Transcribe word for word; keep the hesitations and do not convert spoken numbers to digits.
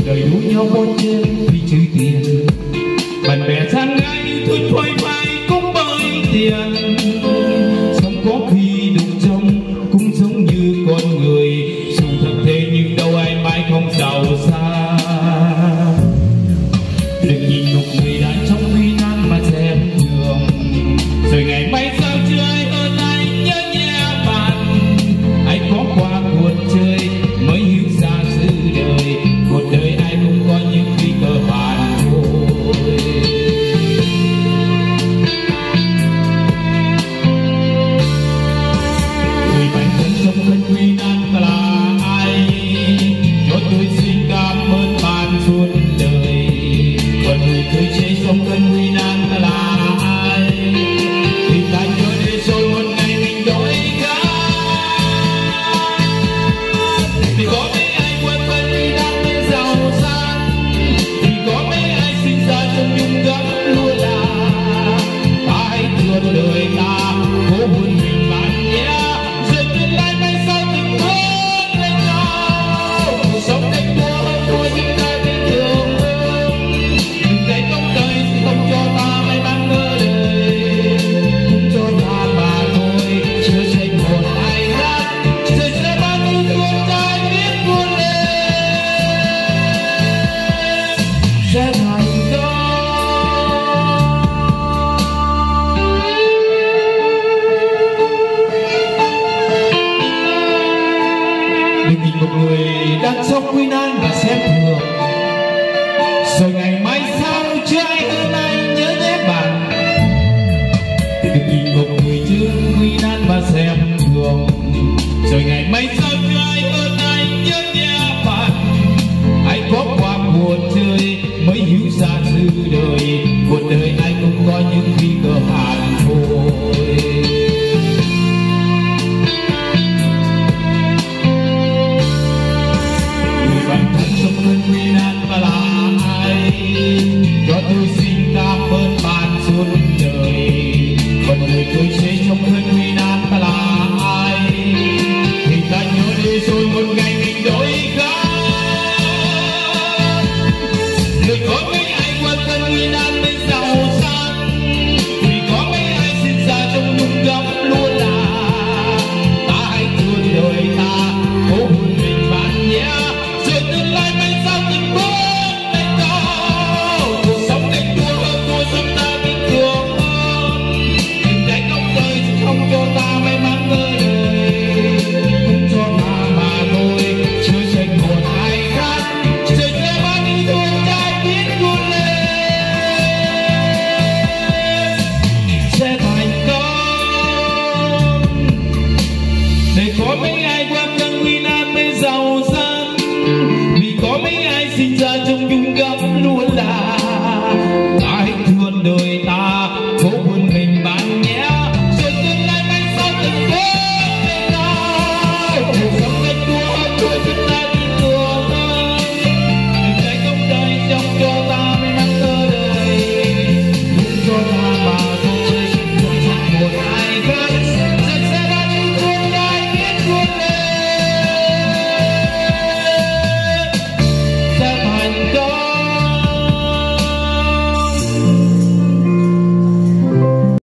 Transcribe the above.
đời đua nhau bon chen vì chữ tiền, bạn bè sang ngang yêu thương phôi phai cũng bởi tiền. Sống có khi đụng trông cũng giống như con người, dù thật thế nhưng đâu ai mãi không giàu xa. Đừng nhìn một người đã trong nguy nan mà xem thường, rồi ngày mai sao chưa ai hơn anh nhớ nhé bạn. Ai có qua cuộc chơi mới hiểu ra sự đời, cuộc đời ai cũng có những nguy cơ bản thôi. Người bạn thân trong cơn nguy nan là ai, cho tôi xin cảm ơn bạn suốt đời. Còn người cười chê trong cơn nguy nan là ai, thì ta nhớ để rồi một ngày mình đổi khác. Vì có mấy ai quên cơn nguy nan mới giàu sang, vì có mấy ai sinh ra trong nhung gấm lúa là. Ta hãy thương đời ta, cố vun mình bạn nhé, rồi tương lai mai sau từng bước lên nhau. Cuộc sống đẹp đua hơn đua những ai bình thường hơn, đừng để công đời không cho ta may mắn ngỡ đời, cũng cho ta mà thôi chưa xây một ai khác, rồi sẽ bao nhiêu cuộc đời biết vươn lên sẽ thành công. Đừng nhìn một người đang sống nguy nan và xem thường, rồi ngày mai sau chưa ai hơn anh nhớ nhé bạn. Đừng nhìn một người chưa nguy nan và xem thường, rồi ngày mai sau chưa ai hơn anh nhớ nhé bạn. Hãy có qua cuộc chơi mới hiểu ra sự đời,